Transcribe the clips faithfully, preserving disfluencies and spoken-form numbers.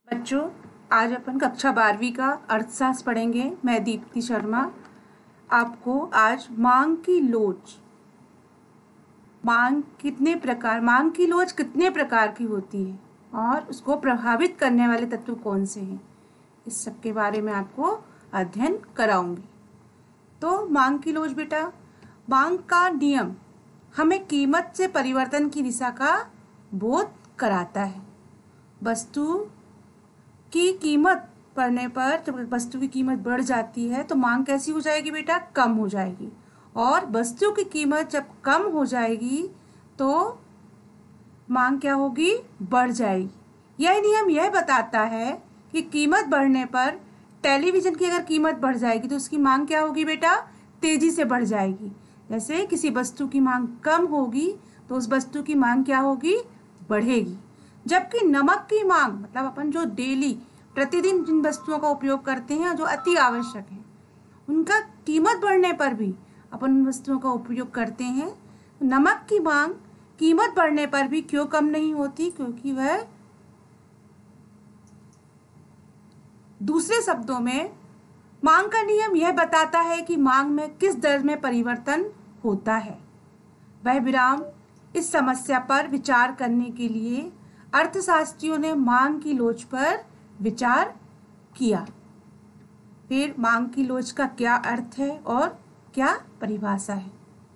बच्चों, आज अपन कक्षा बारहवीं का अर्थशास्त्र पढ़ेंगे। मैं दीप्ति शर्मा आपको आज मांग की लोच मांग कितने प्रकार मांग की लोच कितने प्रकार की होती है और उसको प्रभावित करने वाले तत्व कौन से हैं, इस सब के बारे में आपको अध्ययन कराऊंगी। तो मांग की लोच बेटा, मांग का नियम हमें कीमत से परिवर्तन की दिशा का बोध कराता है। वस्तु की कीमत बढ़ने पर, जब वस्तु की कीमत बढ़ जाती है तो मांग कैसी हो जाएगी बेटा? कम हो जाएगी। और वस्तु की कीमत जब कम हो जाएगी तो मांग क्या होगी? बढ़ जाएगी। यह नियम यह बताता है कि कीमत बढ़ने पर टेलीविज़न की अगर कीमत बढ़ जाएगी तो उसकी मांग क्या होगी बेटा? तेजी से बढ़ जाएगी। जैसे किसी वस्तु की मांग कम होगी तो उस वस्तु की मांग क्या होगी? बढ़ेगी। जबकि नमक की मांग, मतलब अपन जो डेली प्रतिदिन जिन वस्तुओं का उपयोग करते हैं जो अति आवश्यक है, उनका कीमत बढ़ने पर भी अपन उन वस्तुओं का उपयोग करते हैं। नमक की मांग कीमत बढ़ने पर भी क्यों कम नहीं होती? क्योंकि वह, दूसरे शब्दों में, मांग का नियम यह बताता है कि मांग में किस दर में परिवर्तन होता है। वह विराम इस समस्या पर विचार करने के लिए अर्थशास्त्रियों ने मांग की लोच पर विचार किया। फिर मांग की लोच का क्या अर्थ है और क्या परिभाषा है?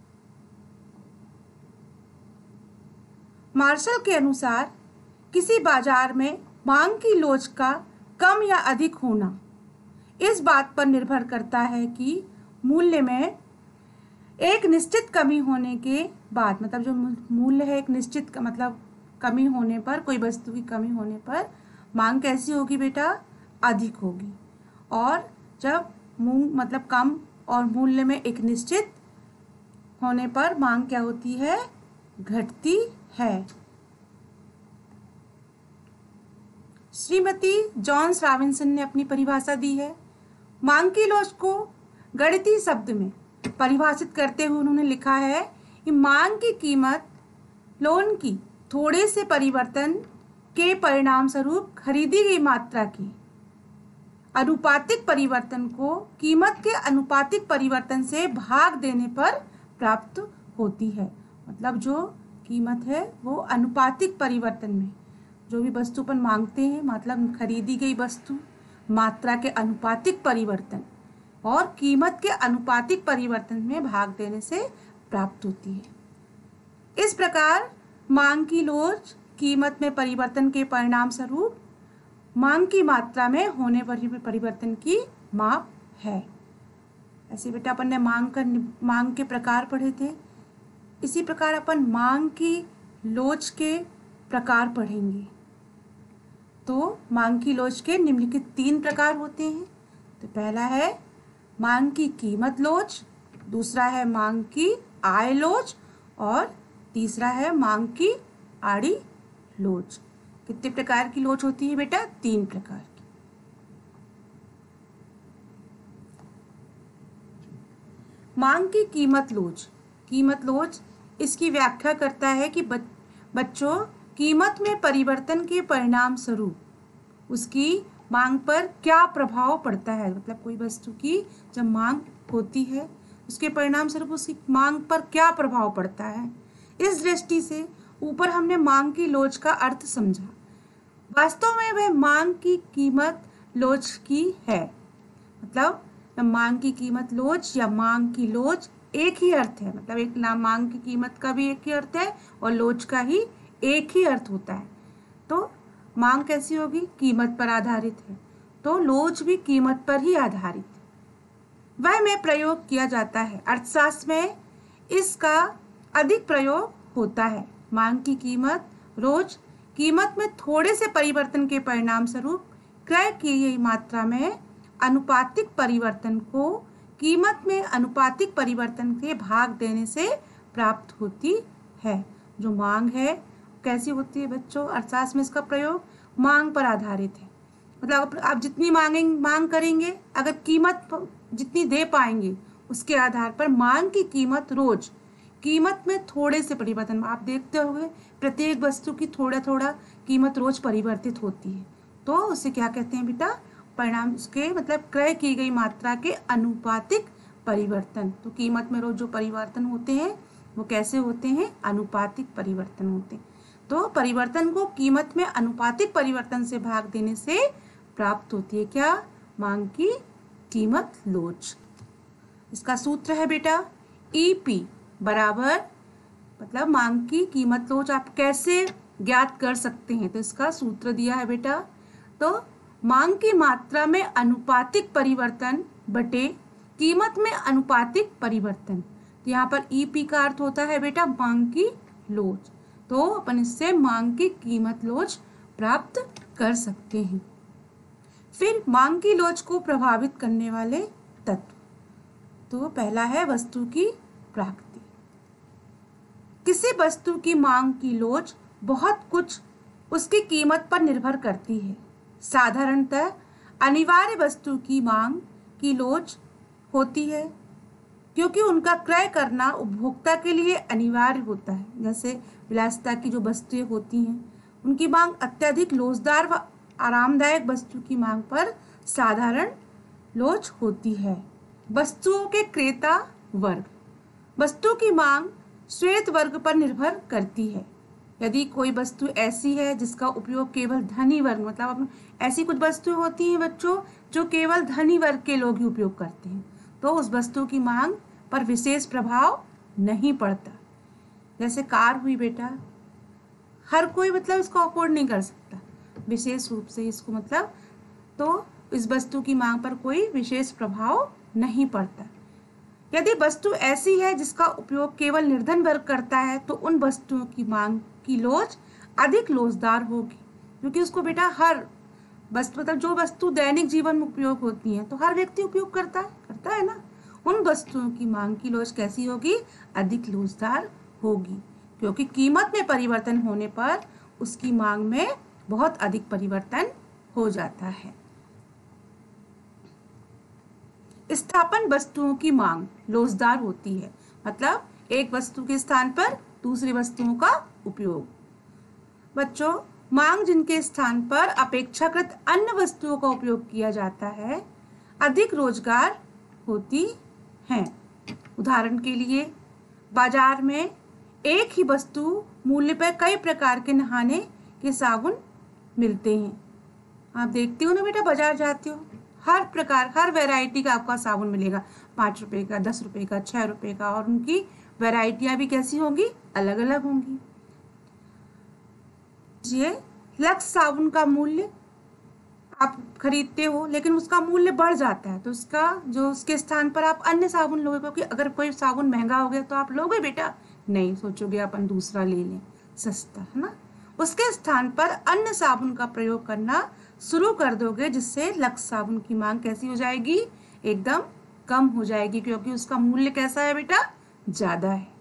मार्शल के अनुसार किसी बाजार में मांग की लोच का कम या अधिक होना इस बात पर निर्भर करता है कि मूल्य में एक निश्चित कमी होने के बाद, मतलब जो मूल्य है एक निश्चित, मतलब कमी होने पर, कोई वस्तु की कमी होने पर मांग कैसी होगी बेटा? अधिक होगी। और जब मूंग मतलब कम और मूल्य में एक निश्चित होने पर मांग क्या होती है? घटती है। श्रीमती जॉन्स रॉबिन्सन ने अपनी परिभाषा दी है। मांग की लोच को गणितीय शब्द में परिभाषित करते हुए उन्होंने लिखा है कि मांग की कीमत लोन की थोड़े से परिवर्तन के परिणाम स्वरूप खरीदी गई मात्रा की अनुपातिक परिवर्तन को कीमत के अनुपातिक परिवर्तन से भाग देने पर प्राप्त होती है। मतलब जो कीमत है वो अनुपातिक परिवर्तन में, जो भी वस्तु अपन मांगते हैं, मतलब खरीदी गई वस्तु मात्रा के अनुपातिक परिवर्तन और कीमत के अनुपातिक परिवर्तन में भाग देने से प्राप्त होती है। इस प्रकार मांग की लोच कीमत में परिवर्तन के परिणाम स्वरूप मांग की मात्रा में होने वाले परिवर्तन की माप है। ऐसे बेटा अपन ने मांग का मांग के प्रकार पढ़े थे। इसी प्रकार अपन मांग की लोच के प्रकार पढ़ेंगे। तो मांग की लोच के निम्नलिखित तीन प्रकार होते हैं। तो पहला है मांग की कीमत लोच, दूसरा है मांग की आय लोच और तीसरा है मांग की आड़ी लोच। कितने प्रकार की लोच होती है बेटा? तीन प्रकार की। मांग की कीमत लोच। कीमत लोच इसकी व्याख्या करता है कि बच्चों कीमत में परिवर्तन के परिणाम स्वरूप उसकी मांग पर क्या प्रभाव पड़ता है। मतलब कोई वस्तु की जब मांग होती है उसके परिणाम स्वरूप उसकी मांग पर क्या प्रभाव पड़ता है। इस दृष्टि से ऊपर हमने मांग की लोच का अर्थ समझा। वास्तव में वह मांग की कीमत लोच की है। मतलब मांग की कीमत लोच या मांग की लोच एक ही अर्थ है। मतलब एक नाम मांग की कीमत का भी एक ही अर्थ है और लोच का ही एक ही अर्थ होता है। तो मांग कैसी होगी? कीमत पर आधारित है, तो लोच भी कीमत पर ही आधारित है। वह में प्रयोग किया जाता है। अर्थशास्त्र में इसका अधिक प्रयोग होता है। मांग की कीमत रोज कीमत में थोड़े से परिवर्तन के परिणाम स्वरूप क्रय की गई मात्रा में अनुपातिक परिवर्तन को कीमत में अनुपातिक परिवर्तन के भाग देने से प्राप्त होती है। जो मांग है कैसी होती है बच्चों? अर्थशास्त्र में इसका प्रयोग मांग पर आधारित है। मतलब आप जितनी मांगेंगे मांग करेंगे, अगर कीमत जितनी दे पाएंगे उसके आधार पर मांग की कीमत रोज कीमत में थोड़े से परिवर्तन, आप देखते होंगे प्रत्येक वस्तु की थोड़ा थोड़ा कीमत रोज परिवर्तित होती है। तो उसे क्या कहते हैं बेटा, परिणाम उसके मतलब क्रय की गई मात्रा के अनुपातिक परिवर्तन। तो कीमत में रोज जो परिवर्तन होते हैं वो कैसे होते हैं, अनुपातिक परिवर्तन होते हैं। तो परिवर्तन को कीमत में अनुपातिक परिवर्तन से भाग देने से प्राप्त होती है क्या, मांग की कीमत लोच। इसका सूत्र है बेटा ई पी बराबर, मतलब मांग की कीमत लोच आप कैसे ज्ञात कर सकते हैं, तो इसका सूत्र दिया है बेटा। तो मांग की मात्रा में अनुपातिक परिवर्तन बटे कीमत में अनुपातिक परिवर्तन। तो यहाँ पर ई पी का अर्थ होता है बेटा मांग की लोच। तो अपन इससे मांग की कीमत लोच प्राप्त कर सकते हैं। फिर मांग की लोच को प्रभावित करने वाले तत्व। तो पहला है वस्तु की प्राकृति। किसी वस्तु की मांग की लोच बहुत कुछ उसकी कीमत पर निर्भर करती है। साधारणतः अनिवार्य वस्तु की मांग की लोच होती है क्योंकि उनका क्रय करना उपभोक्ता के लिए अनिवार्य होता है। जैसे विलासिता की जो वस्तुएं होती हैं उनकी मांग अत्यधिक लोचदार व आरामदायक वस्तु की मांग पर साधारण लोच होती है। वस्तुओं के क्रेता वर्ग। वस्तु की मांग श्वेत वर्ग पर निर्भर करती है। यदि कोई वस्तु ऐसी है जिसका उपयोग केवल धनी वर्ग, मतलब ऐसी कुछ वस्तुएं होती हैं बच्चों जो केवल धनी वर्ग के लोग ही उपयोग करते हैं, तो उस वस्तु की मांग पर विशेष प्रभाव नहीं पड़ता। जैसे कार हुई बेटा, हर कोई मतलब इसको अफोर्ड नहीं कर सकता विशेष रूप से इसको, मतलब तो इस वस्तु की मांग पर कोई विशेष प्रभाव नहीं पड़ता। यदि वस्तु ऐसी है जिसका उपयोग केवल निर्धन वर्ग करता है तो उन वस्तुओं की मांग की लोच अधिक लोचदार होगी, क्योंकि उसको बेटा हर वस्तु मतलब जो वस्तु दैनिक जीवन में उपयोग होती है तो हर व्यक्ति उपयोग करता है करता है ना। उन वस्तुओं की मांग की लोच कैसी होगी, अधिक लोचदार होगी, क्योंकि कीमत में परिवर्तन होने पर उसकी मांग में बहुत अधिक परिवर्तन हो जाता है। स्थापन वस्तुओं की मांग लोचदार होती है, मतलब एक वस्तु के स्थान पर दूसरी वस्तुओं का उपयोग। बच्चों, मांग जिनके स्थान पर अपेक्षाकृत अन्य वस्तुओं का उपयोग किया जाता है अधिक रोजगार होती हैं। उदाहरण के लिए बाजार में एक ही वस्तु मूल्य पर कई प्रकार के नहाने के साबुन मिलते हैं। आप देखते हो ना बेटा, बाजार जाते हो हर प्रकार हर वैरायटी का आपका साबुन मिलेगा, पाँच रुपए का, दस रुपए का, छह रुपए का, और उनकी वैरायटियां भी कैसी होंगी, अलग अलग होंगी। ये लक्स साबुन का मूल्य आप खरीदते हो लेकिन उसका मूल्य बढ़ जाता है, तो उसका जो उसके स्थान पर आप अन्य साबुन लोगे, क्योंकि अगर कोई साबुन महंगा हो गया तो आप लोगे बेटा नहीं, सोचोगे अपन दूसरा ले लें सस्ता, है ना। उसके स्थान पर अन्य साबुन का प्रयोग करना शुरू कर दोगे, जिससे लक्स साबुन की मांग कैसी हो जाएगी, एकदम कम हो जाएगी, क्योंकि उसका मूल्य कैसा है बेटा, ज्यादा है।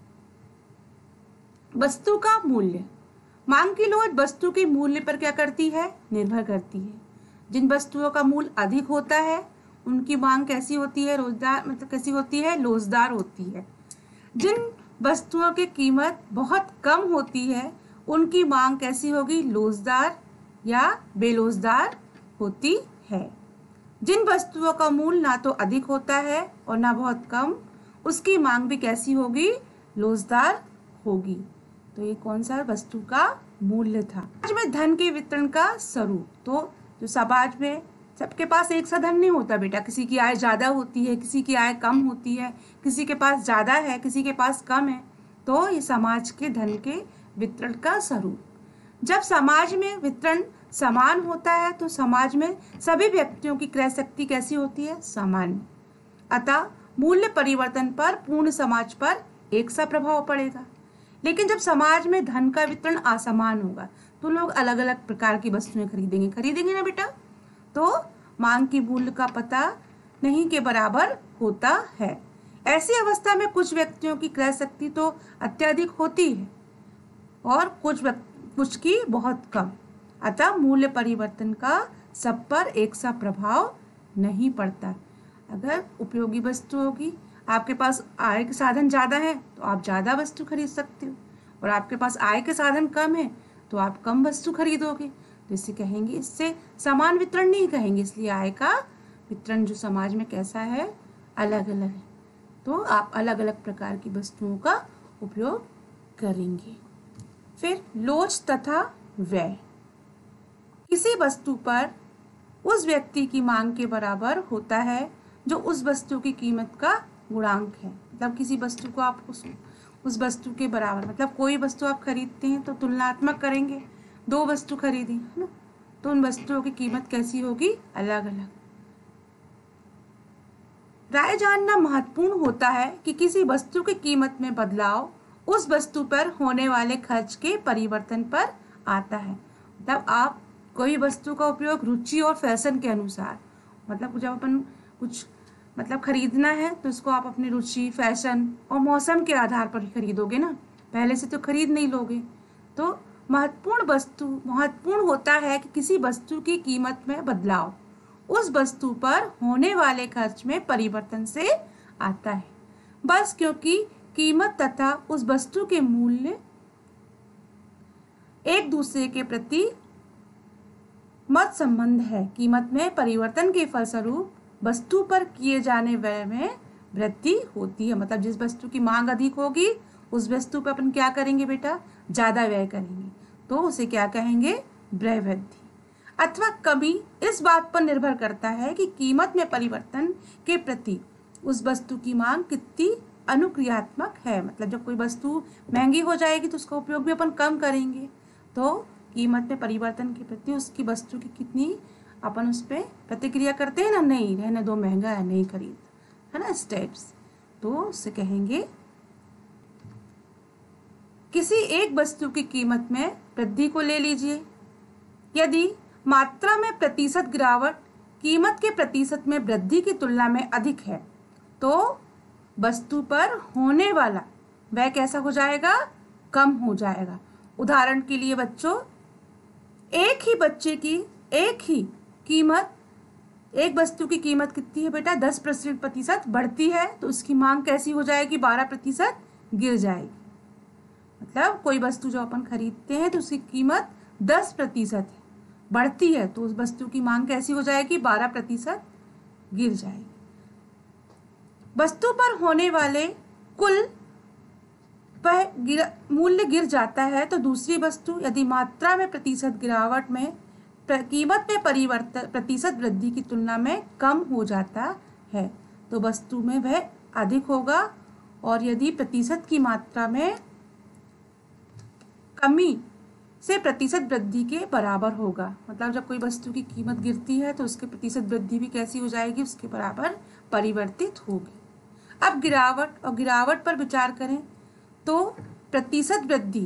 वस्तु का मूल्य। मांग की लोच वस्तु के मूल्य पर क्या करती है, निर्भर करती है। जिन वस्तुओं का मूल्य अधिक होता है उनकी मांग कैसी होती है, रोजदार मतलब कैसी होती है, लोचदार होती है। जिन वस्तुओं की कीमत बहुत कम होती है उनकी मांग कैसी होगी, लोचदार या बेलोचदार होती है। जिन वस्तुओं का मूल्य ना तो अधिक होता है और ना बहुत कम, उसकी मांग भी कैसी होगी, लोचदार होगी। तो ये कौन सा वस्तु का मूल्य था। समाज में धन के वितरण का स्वरूप। तो जो समाज में सबके पास एक सा धन नहीं होता बेटा, किसी की आय ज्यादा होती है, किसी की आय कम होती है, किसी के पास ज्यादा है, किसी के पास कम है। तो ये समाज के धन के वितरण का स्वरूप। जब समाज में वितरण समान होता है तो समाज में सभी व्यक्तियों की क्रय शक्ति कैसी होती है, सामान्य। अतः मूल्य परिवर्तन पर पूर्ण समाज पर एक सा प्रभाव पड़ेगा। लेकिन जब समाज में धन का वितरण असमान होगा तो लोग अलग अलग प्रकार की वस्तुएं खरीदेंगे खरीदेंगे ना बेटा। तो मांग की मूल्य का पता नहीं के बराबर होता है। ऐसी अवस्था में कुछ व्यक्तियों की क्रय शक्ति तो अत्यधिक होती है और कुछ कुछ की बहुत कम। अतः मूल्य परिवर्तन का सब पर एक सा प्रभाव नहीं पड़ता। अगर उपयोगी वस्तु होगी, आपके पास आय के साधन ज्यादा है तो आप ज्यादा वस्तु खरीद सकते हो, और आपके पास आय के साधन कम है तो आप कम वस्तु खरीदोगे। तो इसे कहेंगे, इससे समान वितरण नहीं कहेंगे, इसलिए आय का वितरण जो समाज में कैसा है, अलग अलग है। तो आप अलग अलग प्रकार की वस्तुओं का उपयोग करेंगे। फिर लोच तथा व्यय। किसी वस्तु पर उस व्यक्ति की मांग के बराबर होता है जो उस वस्तु की कीमत का गुणांक है। मतलब किसी वस्तु को आप उस उस वस्तु के बराबर, मतलब कोई वस्तु आप खरीदते हैं तो तुलनात्मक करेंगे, दो वस्तु खरीदी है ना, तो उन वस्तुओं की कीमत कैसी होगी, अलग अलग। राय जानना महत्वपूर्ण होता है कि किसी वस्तु की कीमत में बदलाव उस वस्तु पर होने वाले खर्च के परिवर्तन पर आता है। मतलब आप कोई वस्तु का उपयोग रुचि और फैशन के अनुसार, मतलब जब अपन कुछ मतलब खरीदना है तो इसको आप अपनी रुचि, फैशन और मौसम के आधार पर ही खरीदोगे ना, पहले से तो खरीद नहीं लोगे। तो महत्वपूर्ण वस्तु महत्वपूर्ण होता है कि किसी वस्तु की कीमत में बदलाव उस वस्तु पर होने वाले खर्च में परिवर्तन से आता है। बस क्योंकि कीमत तथा उस वस्तु के मूल्य एक दूसरे के प्रति मत संबंध है, कीमत में परिवर्तन के फलस्वरूप वस्तु पर किए जाने व्यय में वृद्धि होती है। मतलब जिस वस्तु की मांग अधिक होगी उस वस्तु पर अपन क्या करेंगे बेटा, ज्यादा व्यय करेंगे, तो उसे क्या कहेंगे, व्यय वृद्धि अथवा कमी। इस बात पर निर्भर करता है कि कीमत में परिवर्तन के प्रति उस वस्तु की मांग कितनी अनुक्रियात्मक है। मतलब जब कोई वस्तु महंगी हो जाएगी तो उसका उपयोग भी अपन कम करेंगे, तो कीमत में परिवर्तन के प्रति उसकी वस्तु की कितनी अपन उस पर प्रतिक्रिया करते हैं ना, नहीं रहने दो, महंगा है, नहीं खरीद, है ना, स्टेप्स। तो उससे कहेंगे किसी एक वस्तु की कीमत में वृद्धि को ले लीजिए। यदि मात्रा में प्रतिशत गिरावट कीमत के प्रतिशत में वृद्धि की तुलना में अधिक है तो वस्तु पर होने वाला वह कैसा हो जाएगा, कम हो जाएगा। उदाहरण के लिए बच्चों, एक ही बच्चे की एक ही कीमत, एक वस्तु की कीमत कितनी है बेटा, दस प्रतिशत बढ़ती है तो उसकी मांग कैसी हो जाएगी, बारह प्रतिशत गिर जाएगी। मतलब कोई वस्तु जो अपन खरीदते हैं तो उसकी कीमत दस प्रतिशत है, बढ़ती है तो उस वस्तु की मांग कैसी हो जाएगी, बारह प्रतिशत गिर जाएगी। वस्तु पर होने वाले कुल वह गिर मूल्य गिर जाता है तो दूसरी वस्तु यदि मात्रा में प्रतिशत गिरावट में कीमत में परिवर्तन प्रतिशत वृद्धि की तुलना में कम हो जाता है तो वस्तु में वह अधिक होगा, और यदि प्रतिशत की मात्रा में कमी से प्रतिशत वृद्धि के बराबर होगा। मतलब जब कोई वस्तु की कीमत गिरती है तो उसके प्रतिशत वृद्धि भी कैसी हो जाएगी, उसके बराबर परिवर्तित होगी। अब गिरावट और गिरावट पर विचार करें तो प्रतिशत वृद्धि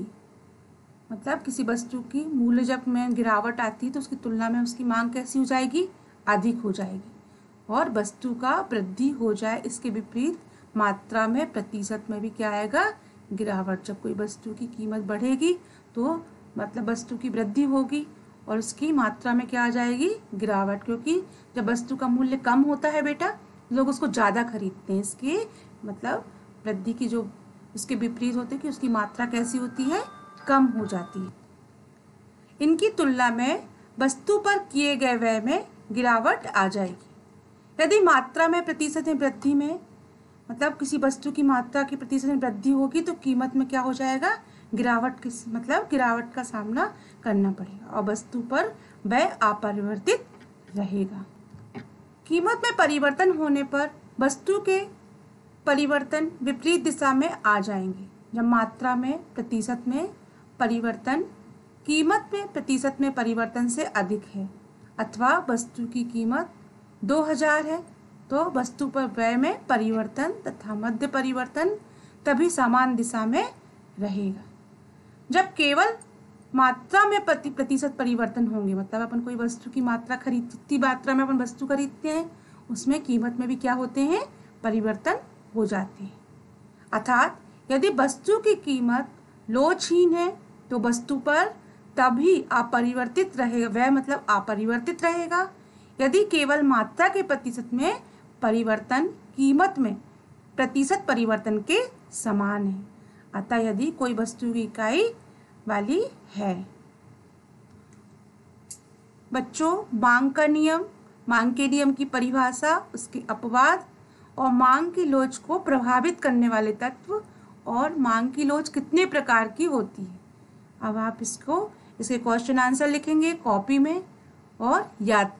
मतलब किसी वस्तु की मूल्य जब में गिरावट आती है तो उसकी तुलना में उसकी मांग कैसी हो जाएगी, अधिक हो जाएगी। और वस्तु का वृद्धि हो जाए, इसके विपरीत मात्रा में प्रतिशत में भी क्या आएगा, गिरावट। जब कोई वस्तु की कीमत बढ़ेगी तो मतलब वस्तु की वृद्धि होगी और उसकी मात्रा में क्या आ जाएगी, गिरावट। क्योंकि जब वस्तु का मूल्य कम होता है बेटा, लोग उसको ज़्यादा खरीदते हैं, इसके मतलब वृद्धि की जो इसके विपरीत होते हैं कि उसकी मात्रा कैसी होती है, कम हो जाती है। इनकी तुलना में वस्तु पर किए गए व्यय में गिरावट आ जाएगी। यदि मात्रा में प्रतिशत में वृद्धि में मतलब किसी वस्तु की मात्रा की प्रतिशत में वृद्धि होगी तो कीमत में क्या हो जाएगा, गिरावट किस मतलब गिरावट का सामना करना पड़ेगा और वस्तु पर व्यय अपरिवर्तित रहेगा। कीमत में परिवर्तन होने पर वस्तु के परिवर्तन विपरीत दिशा में आ जाएंगे। जब मात्रा में प्रतिशत में परिवर्तन कीमत में प्रतिशत में परिवर्तन से अधिक है अथवा वस्तु की कीमत दो हजार है तो वस्तु पर व्यय में परिवर्तन तथा मध्य परिवर्तन तभी समान दिशा में रहेगा। जब केवल मात्रा में प्रति प्रतिशत परिवर्तन होंगे, मतलब अपन कोई वस्तु की मात्रा खरीद जितनी मात्रा में अपन वस्तु खरीदते हैं उसमें कीमत में भी क्या होते हैं, परिवर्तन हो जाते हैं। अर्थात यदि वस्तु की कीमत लोचहीन है तो वस्तु पर तभी अपरिवर्तित रहेगा, वह मतलब अपरिवर्तित रहेगा। यदि केवल मात्रा के प्रतिशत में परिवर्तन कीमत में प्रतिशत परिवर्तन के समान है, अतः यदि कोई वस्तु की इकाई वाली है। बच्चों, मांग का नियम, मांग के नियम की परिभाषा, उसके अपवाद और मांग की लोच को प्रभावित करने वाले तत्व और मांग की लोच कितने प्रकार की होती है। अब आप इसको इसके क्वेश्चन आंसर लिखेंगे कॉपी में और याद